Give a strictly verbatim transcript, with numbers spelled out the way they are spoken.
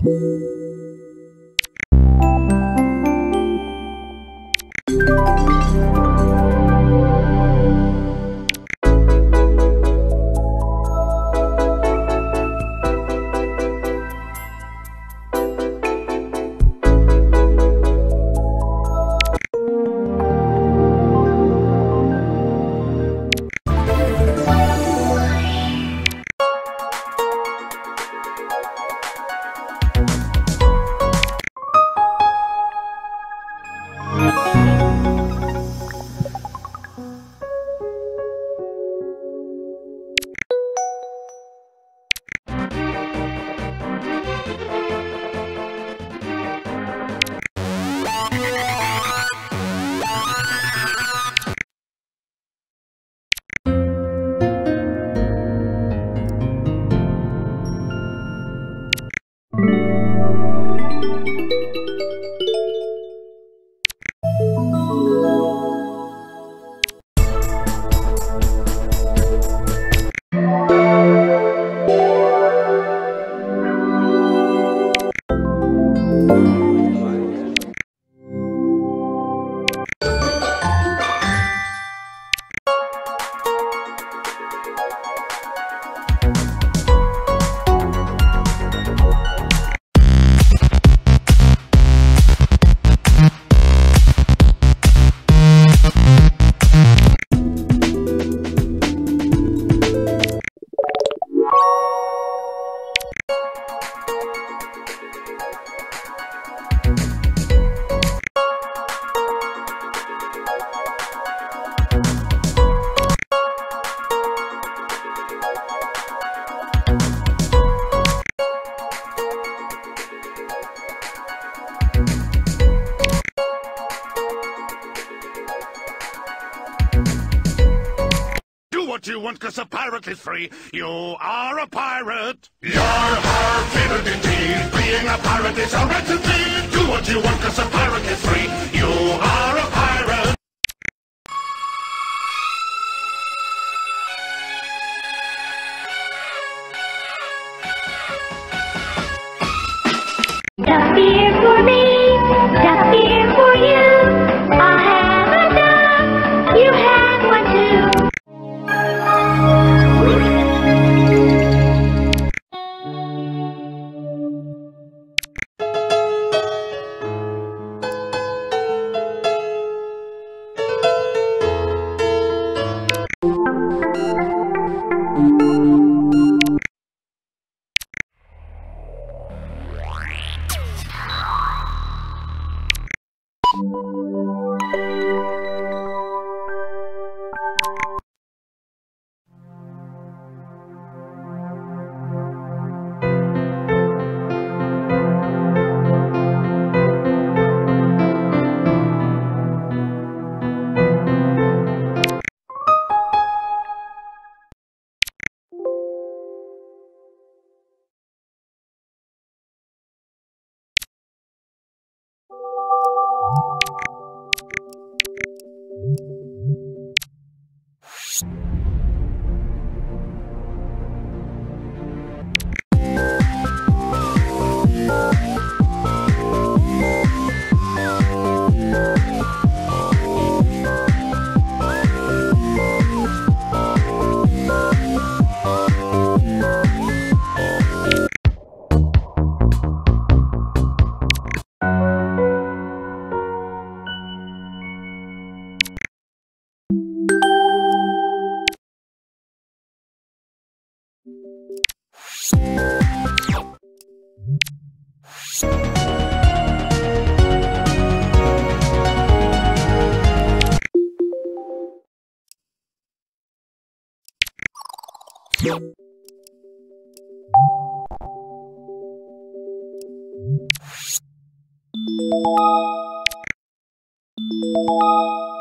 What you want, cause a pirate is free. You are a pirate. You're our favorite indeed. Being a pirate is a right indeed. Do what you want, cause a pirate is free. You are a pirate. Duck beer for me, duck beer for you. I'll have a duck, you have one too. You